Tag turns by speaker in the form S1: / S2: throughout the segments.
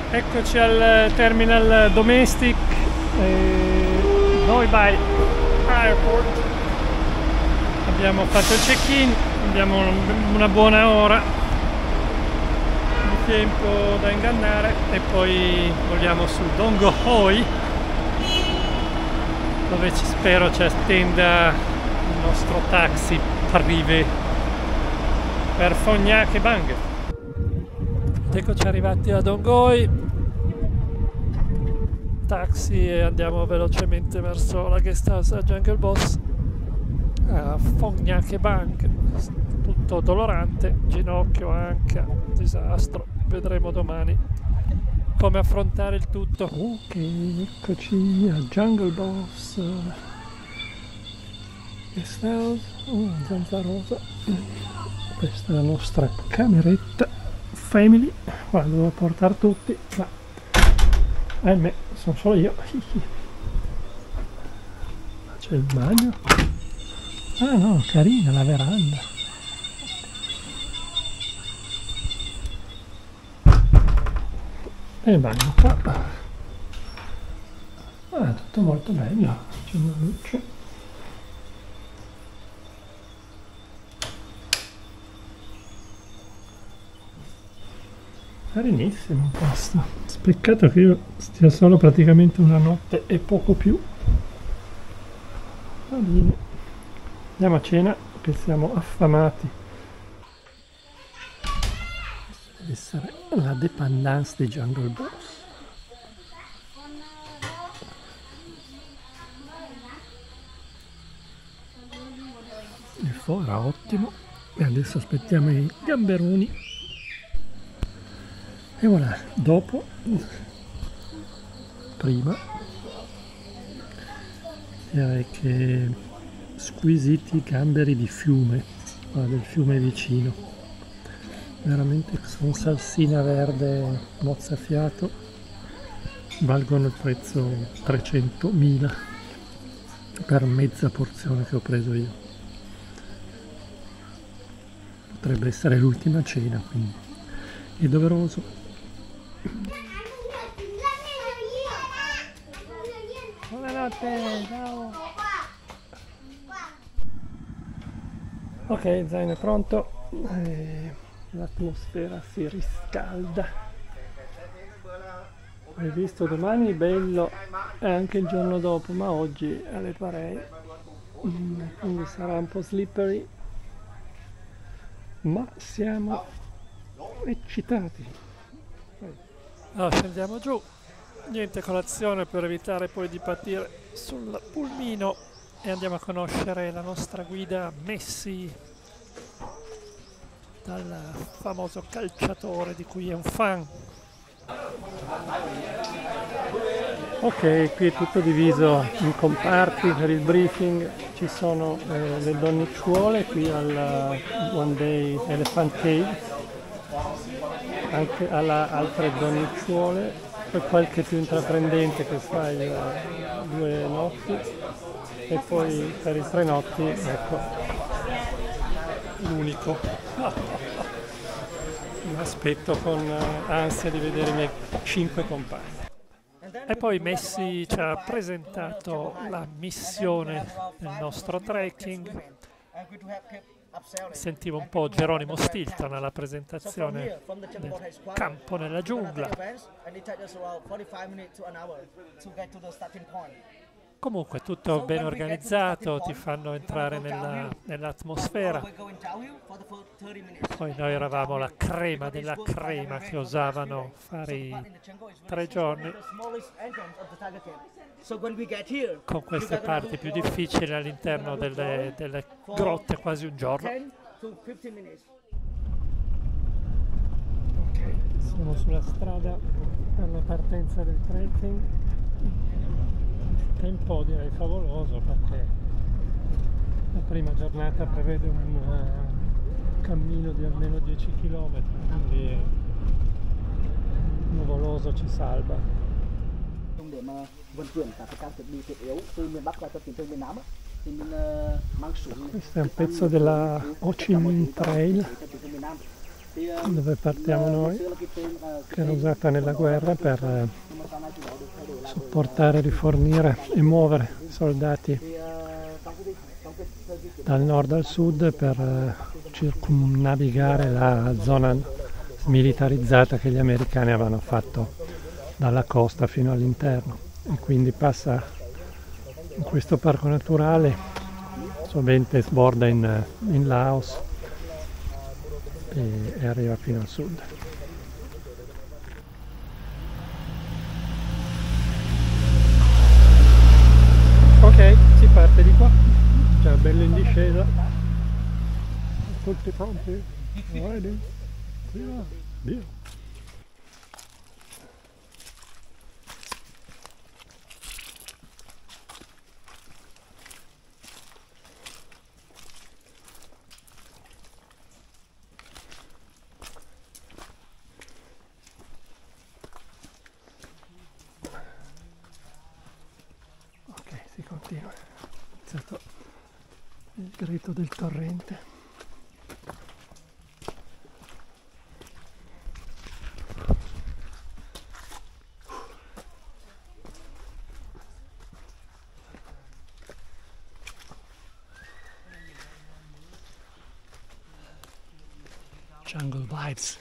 S1: Eccoci al terminal domestic Noi by Airport. Abbiamo fatto il check-in, abbiamo una buona ora di tempo da ingannare e poi vogliamo su Dong Hoi, dove spero ci attenda il nostro taxi privé per Phong Nha Ke Bang. Eccoci arrivati a Dong Hoi, taxi, e andiamo velocemente verso la guest house a Jungle Boss, a Phong Nha Ke Bang. Tutto dolorante, ginocchio, anca, disastro. Vedremo domani come affrontare il tutto. Ok, eccoci a Jungle Boss guest house, zanza rosa. Questa è la nostra cameretta family. Qua devo portare tutti, ma ahimè sono solo io. C'è il bagno. Ah no, carina la veranda. E il bagno qua. Ah, tutto molto bello. C'è una luce. Carinissimo questo. Peccato che io stia solo praticamente una notte e poco più. Va bene. Andiamo a cena che siamo affamati. Questa deve essere la dépendance di Jungle Boss. Il fo era ottimo. E adesso aspettiamo i gamberoni. E voilà, dopo, prima, direi che squisiti gamberi di fiume, del fiume vicino, veramente con salsina verde mozzafiato, valgono il prezzo 300.000 per mezza porzione che ho preso io. Potrebbe essere l'ultima cena, quindi è doveroso. Buonanotte, ciao. Ok, zaino è pronto. L'atmosfera si riscalda. Hai visto, domani bello e anche il giorno dopo, ma oggi alle parei, quindi sarà un po' slippery, ma siamo eccitati. Allora scendiamo giù, niente colazione per evitare poi di partire sul pulmino, e andiamo a conoscere la nostra guida Messi, dal famoso calciatore di cui è un fan. Ok, qui è tutto diviso in comparti per il briefing. Ci sono le donnicciuole qui al One Day Elephant Cave, anche alla altre donnicciuole, poi qualche più intraprendente che fa 2 notti, e poi per i 3 notti, ecco, l'unico. Mi aspetto con ansia di vedere i miei 5 compagni. E poi Messi ci ha presentato la missione del nostro trekking. Sentivo un po' Geronimo Stilton alla presentazione del campo nella giungla. Comunque tutto ben organizzato, ti fanno entrare nell'atmosfera. Poi noi eravamo la crema della crema che osavano fare i 3 giorni con queste parti più difficili all'interno delle grotte, quasi un giorno. Ok, siamo sulla strada per la partenza del trekking. Tempo direi favoloso, perché la prima giornata prevede un cammino di almeno 10 km, quindi nuvoloso ci salva. Questo è un pezzo della Ho Chi Minh Trail dove partiamo noi, che era usata nella guerra per supportare, rifornire e muovere soldati dal nord al sud per circumnavigare la zona smilitarizzata che gli americani avevano fatto dalla costa fino all'interno, e quindi passa in questo parco naturale, sovente sborda in Laos e arriva fino al sud. Ok, si parte di qua, già bello in discesa, tutti pronti, ready, via. Si continua, è iniziato il grito del torrente. Jungle vibes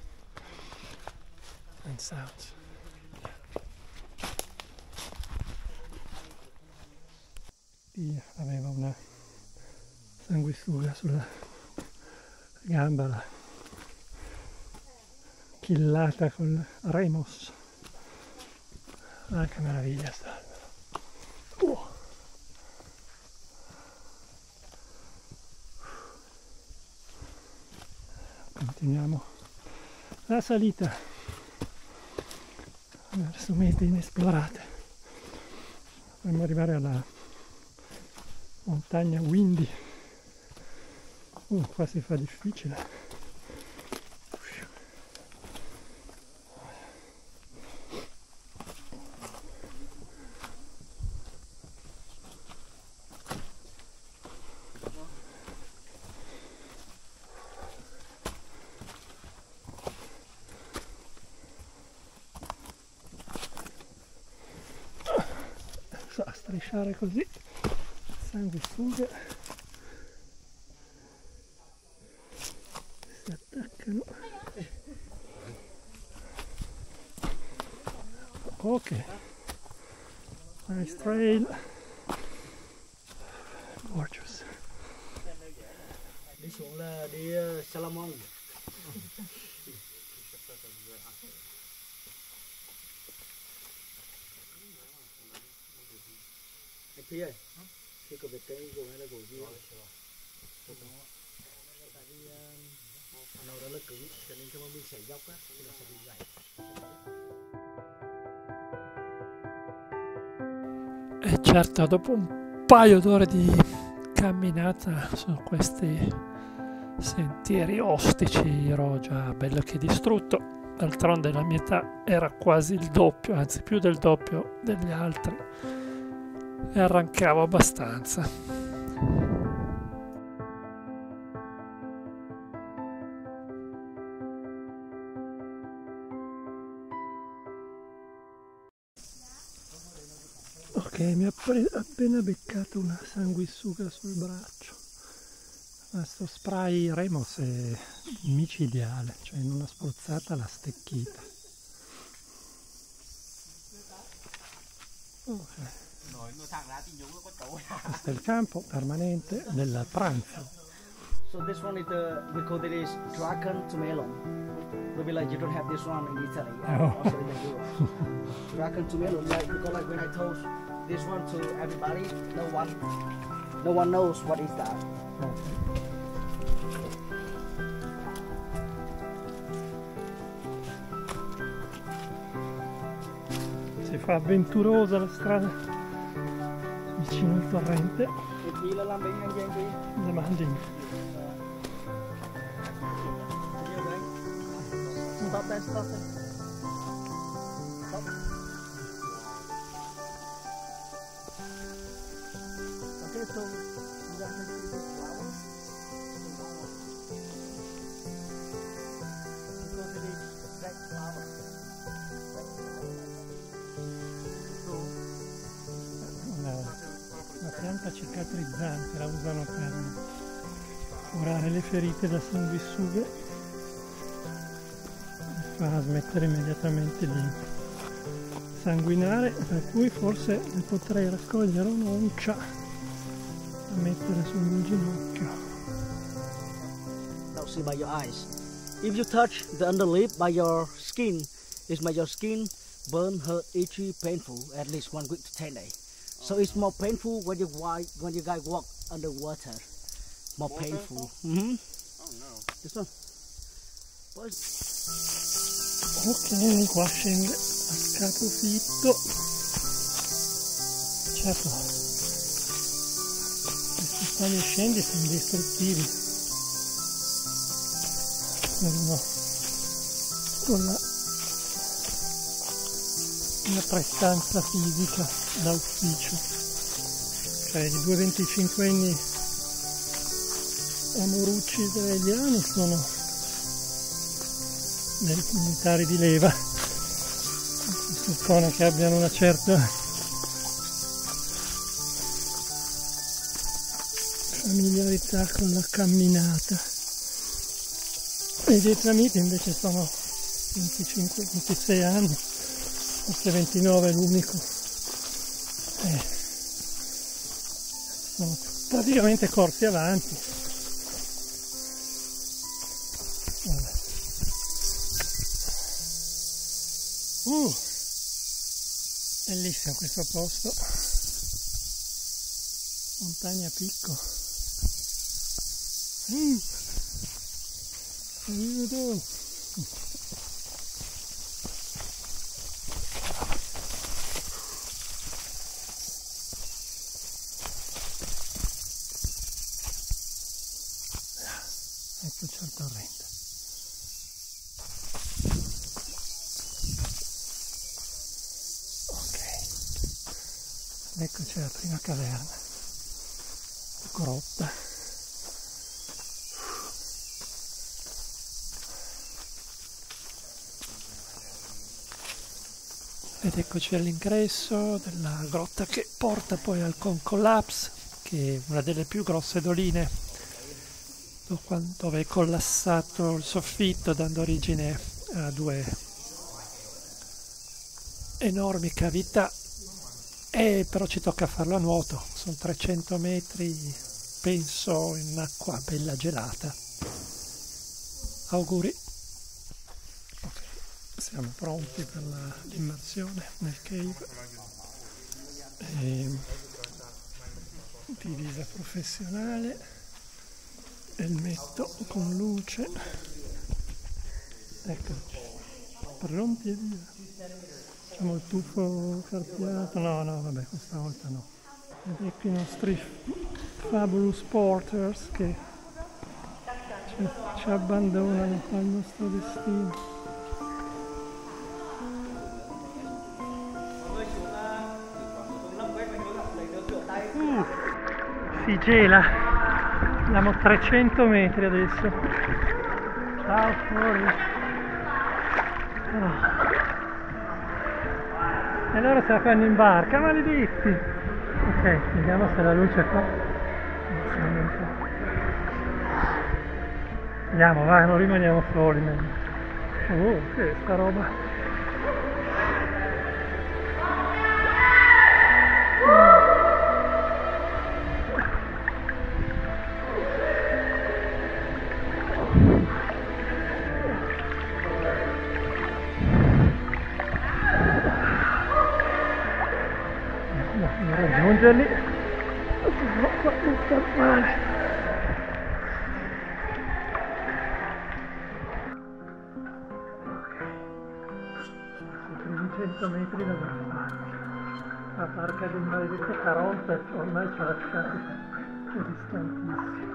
S1: and sounds. Aveva una sanguisuga sulla gamba, la killata col Remos. Ah, che meraviglia sta. Continuiamo la salita verso mete inesplorate. Dovremmo arrivare alla montagna Windy. Qua si fa difficile. A strisciare così, sanguisuga, si attaccano. Ok, nice trail, gorgeous.
S2: Đi xuống là đi Salamon. Anh Phi ơi, khi có việc cái gỗ này là gỗ gì? Tại vì nó đó là cứng, cho nên khi mà mình xảy dốc á, thì nó sẽ bị gãy.
S1: E certo, dopo un paio d'ore di camminata su questi sentieri ostici ero già bello che distrutto. D'altronde la mia età era quasi il doppio, anzi più del doppio degli altri, e arrancavo abbastanza. Ok, mi ha appena beccato una sanguisuga sul braccio. Questo spray Remos è micidiale, cioè in una spruzzata l'ha stecchita. Okay. Questo è il campo permanente del pranzo.
S2: So this one is we call it dragon to melon. Maybe like you don't have this one in Italy, also in Europe. Dragon to melon, like because like when I told this one to everybody, no one knows what is that.
S1: Si fa avventurosa la strada vicino al torrente. Le mangi.
S2: Stop there, stop there. Stop. Okay, so you got to see this flower.
S3: pianta cicatrizzante, la usano per curare le ferite da sanguisughe e fa smettere immediatamente di sanguinare, per cui forse ne potrei raccogliere un'oncia da mettere sul mio ginocchio.
S2: Now see by your eyes. If you touch the underlip by your skin, it makes your skin burn, hurt, itchy, painful at least 1 week to 10 days. So it's more painful when you guys walk underwater. More painful. Mm-hmm.
S4: Oh no.
S2: This one.
S3: Ok, washing a capofitto. Certo, questi sali e scendi sono distruttivi. Uno con la prestanza fisica da ufficio, cioè i 2 25enni amorucci israeliani sono dei militari di leva, si suppone che abbiano una certa familiarità con la camminata, e i vietnamiti invece sono 25-26 anni, forse 29 è l'unico, sono praticamente corsi avanti. Vabbè. Bellissimo questo posto, montagna Picco. Aiuto! Eccoci al torrente. Ok, eccoci alla prima caverna, grotta. Ed eccoci all'ingresso della grotta che porta poi al Collapse, che è una delle più grosse doline, dove è collassato il soffitto, dando origine a 2 enormi cavità, e però ci tocca farlo a nuoto, sono 300 metri, penso, in acqua bella gelata. Auguri! Siamo pronti per l'immersione nel cave, divisa professionale, elmetto con luce, eccoci, pronti e via. Facciamo il tuffo carpiato, no vabbè, questa volta no. Ed ecco i nostri fabulous porters che ci abbandonano al nostro destino. Si gela, abbiamo 300 metri adesso. Ciao fuori. E loro se la fanno in barca, maledetti. Ok, vediamo se la luce qua. Andiamo, vai, non rimaniamo soli. Oh, che è sta roba? Raggiungerli, no, qua non sta male. I primi 100 metri da fare. La barca del maledetto Caronte ormai ci ha lasciati, è distantissimo.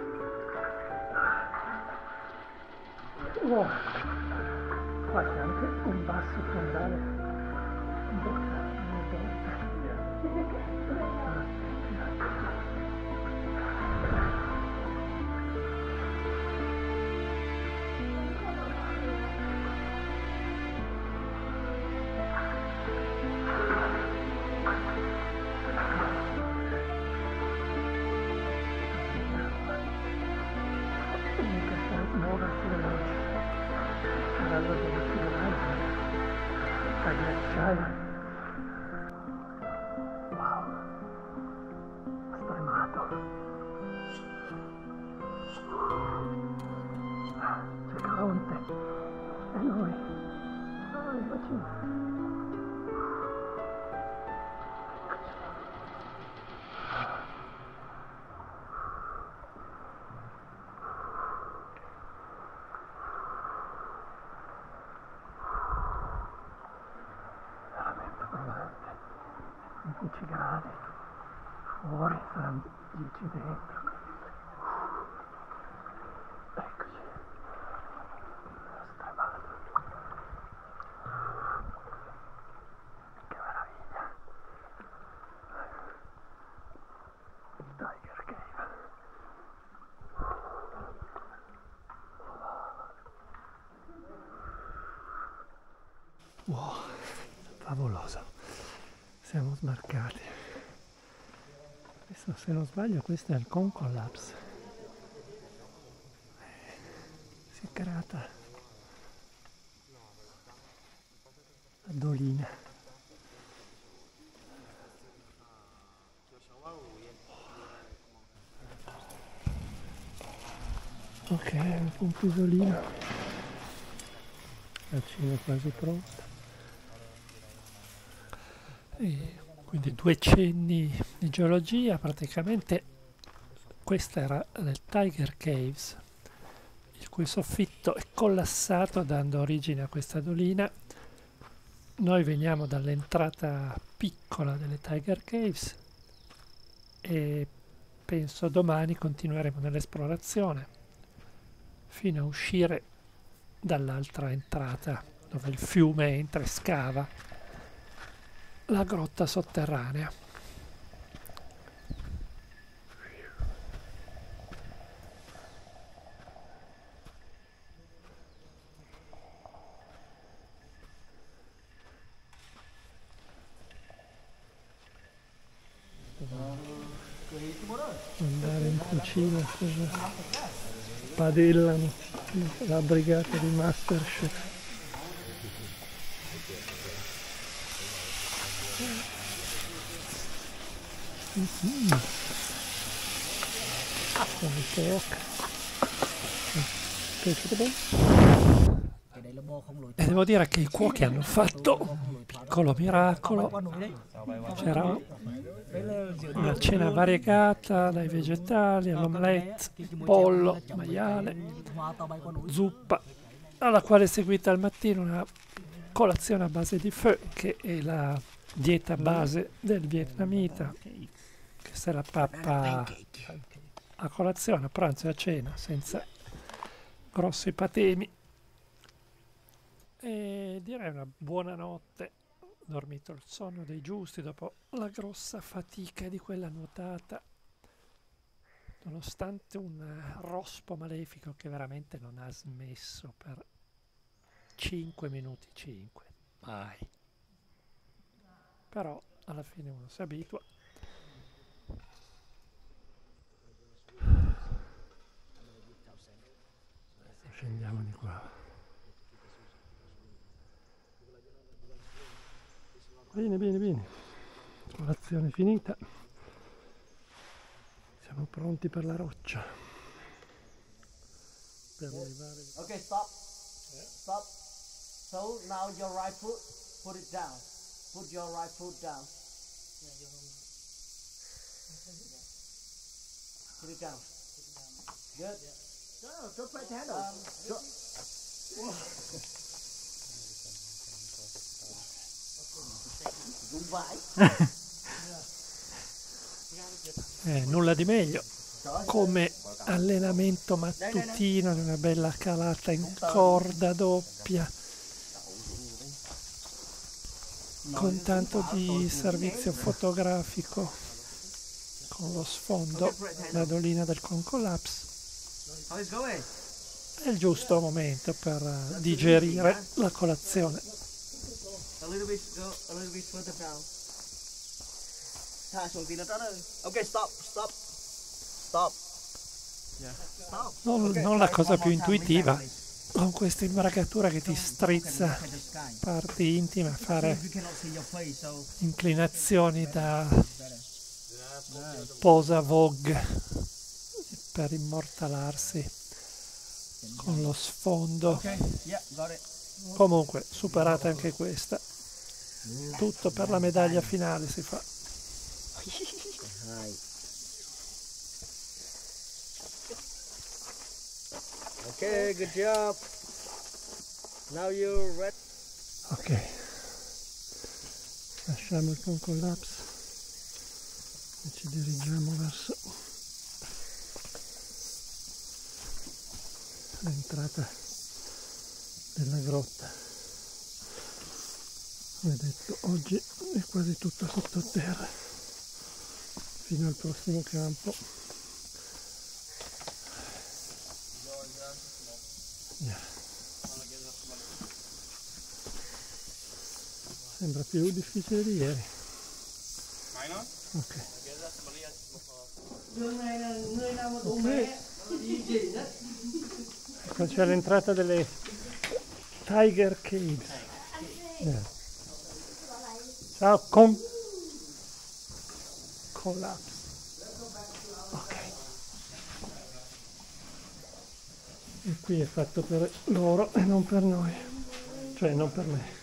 S3: Qua c'è anche un basso fondale. cascata ghiacciaia. Wow, stremato. C'è Caronte e lui vicino. Veramente provante. 10 gradi fuori, saranno 10 dentro. Eccoci. Stremato. Che meraviglia. Tiger Cave. Wow, favoloso. Siamo sbarcati. Adesso, se non sbaglio, questo è il Con Collapse. Si è creata la dolina. Ok, un punto isolino. La cena è quasi pronta. E quindi 2 cenni di geologia. Praticamente questa era del Tiger Caves, il cui soffitto è collassato dando origine a questa dolina. Noi veniamo dall'entrata piccola delle Tiger Caves e penso domani continueremo nell'esplorazione fino a uscire dall'altra entrata dove il fiume entra e scava la grotta sotterranea. Andare in cucina, padellano la brigata di Masterchef. E devo dire che i cuochi hanno fatto un piccolo miracolo. C'era una cena variegata, dai vegetali all'omelette, pollo, maiale, zuppa, alla quale è seguita al mattino una colazione a base di pho, che è la dieta base del vietnamita, che se la pappa a colazione, a pranzo e a cena, senza grossi patemi. E direi una buona notte. Ho dormito il sonno dei giusti dopo la grossa fatica di quella nuotata, nonostante un rospo malefico che veramente non ha smesso per 5 minuti 5, mai. Però alla fine uno si abitua. Adesso scendiamo di qua. Bene, bene, bene. Colazione finita. Siamo pronti per la roccia. Per arrivare.
S2: Okay, stop. Stop. So now your right foot, put it down. Put your right foot down. Put it down. Good. No, don't try to handle.
S1: Nulla di meglio come allenamento mattutino di una bella calata in corda doppia con tanto di servizio fotografico, con lo sfondo la dolina del Con Collapse. È il giusto momento per digerire la colazione.
S2: A little bit further down. Okay, stop.
S1: Non la cosa più intuitiva,
S3: con questa imbragatura che ti strizza parti intime a fare inclinazioni da posa Vogue per immortalarsi con lo sfondo. Comunque superata anche questa, tutto per la medaglia finale si fa.
S2: Okay, good job. Now you're ready.
S3: Ok, lasciamo il con collapse e ci dirigiamo verso l'entrata della grotta. Come detto, oggi è quasi tutto sottoterra fino al prossimo campo. Sembra più difficile di ieri. Ok. Ecco, c'è l'entrata delle Tiger Caves. Ciao, collapse. Ok. E qui è fatto per loro e non per noi. Cioè, non per me.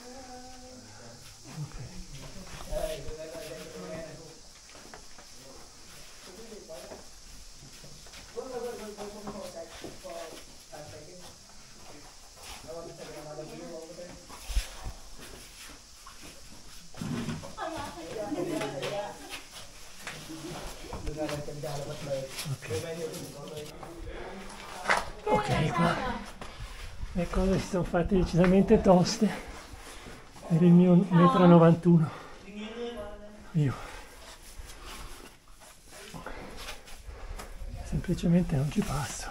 S3: Ok, qua le cose si sono fatte decisamente toste per il mio 1,91 m. Io semplicemente non ci passo.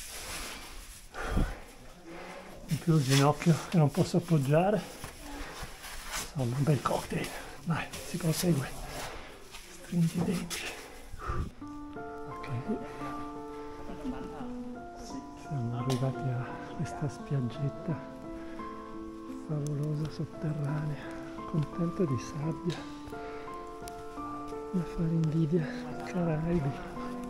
S3: In più il ginocchio che non posso appoggiare. Insomma, un bel cocktail. Vai, si prosegue. Stringi i denti. Ok. Siamo arrivati a questa spiaggetta favolosa sotterranea con tanto di sabbia da fare invidia. Caraibi.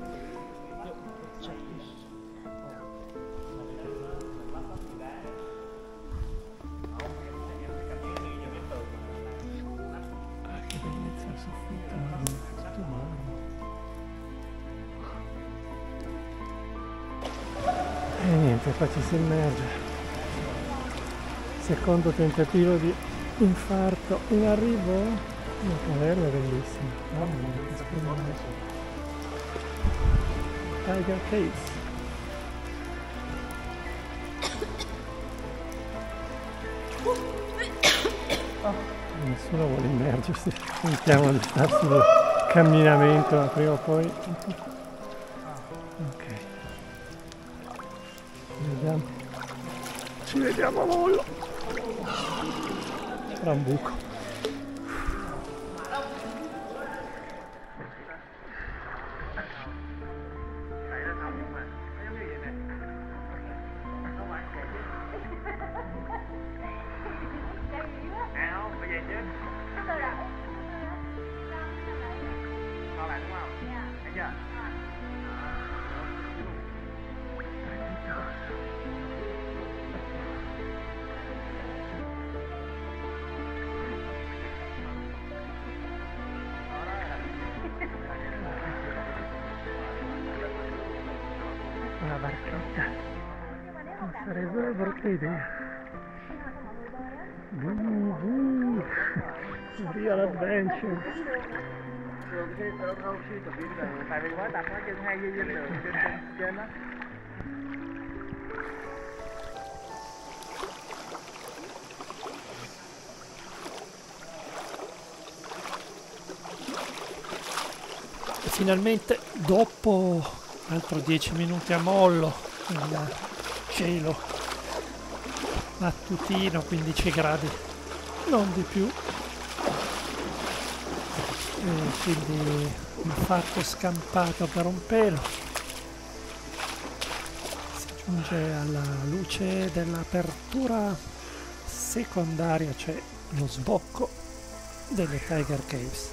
S3: Che bellezza il soffitto, tutto marmo. E niente, qua ci si immerge. Secondo tentativo di infarto in arrivo. Una caverna bellissima. Mamma mia, che splendido. Tiger Caves. Nessuno vuole immergersi. Sentiamo di stare sul camminamento, ma prima o poi. Ok. Vediamo. Ci vediamo a volo. C'era un buco. Una barchetta. Non sarebbe una brutta idea. Real adventure.
S2: Tại vì mới tập nó chân 2 dây dinh đường trên đó.
S3: Finalmente, dopo altro 10 minuti a mollo, il cielo mattutino, 15 gradi, non di più, e quindi il fatto scampato per un pelo. Si giunge alla luce dell'apertura secondaria, c'è lo sbocco delle Tiger Caves,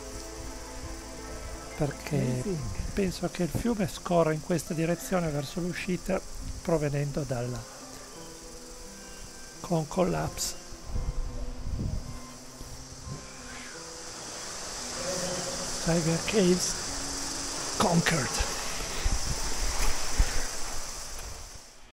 S3: perché penso che il fiume scorra in questa direzione verso l'uscita provenendo dalla con Collapse. Tiger Caves conquered.